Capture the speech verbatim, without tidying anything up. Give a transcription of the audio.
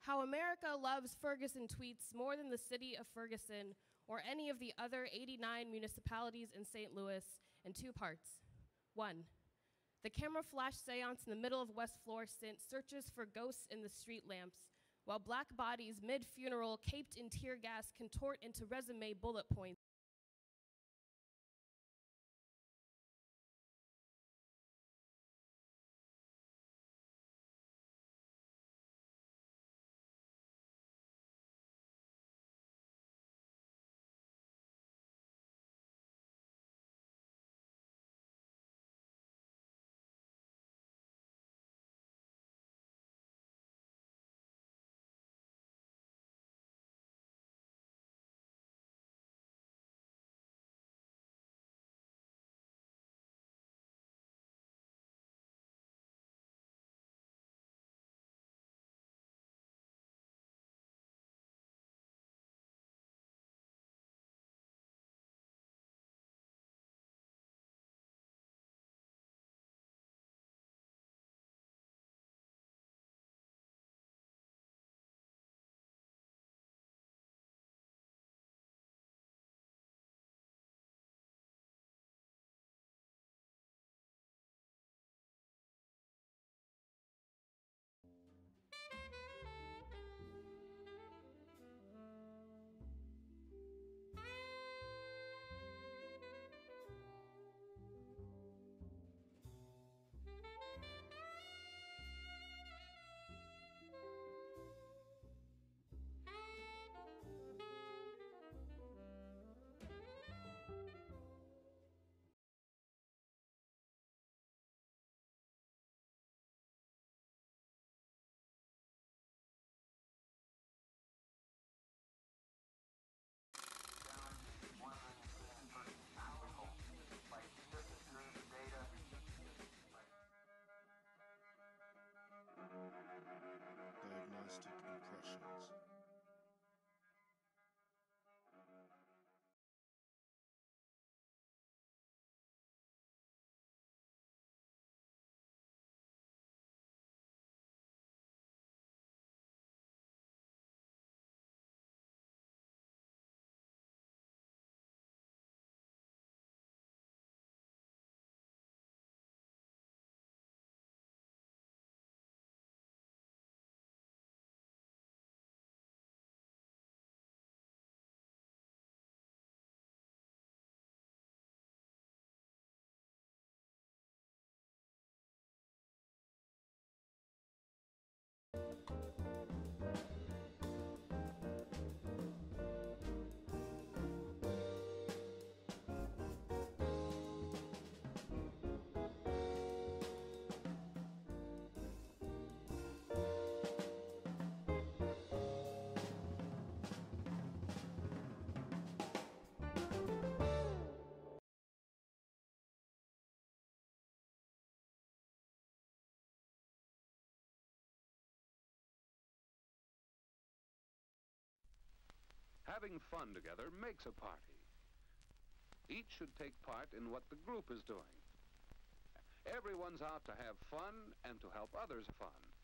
How America Loves Ferguson tweets more than the city of Ferguson or any of the other eighty-nine municipalities in Saint Louis in two parts. One, the camera flash seance in the middle of West Florissant searches for ghosts in the street lamps, while black bodies mid-funeral, caped in tear gas, contort into resume bullet points. Diagnostic impressions. Having fun together makes a party. Each should take part in what the group is doing. Everyone's out to have fun and to help others have fun.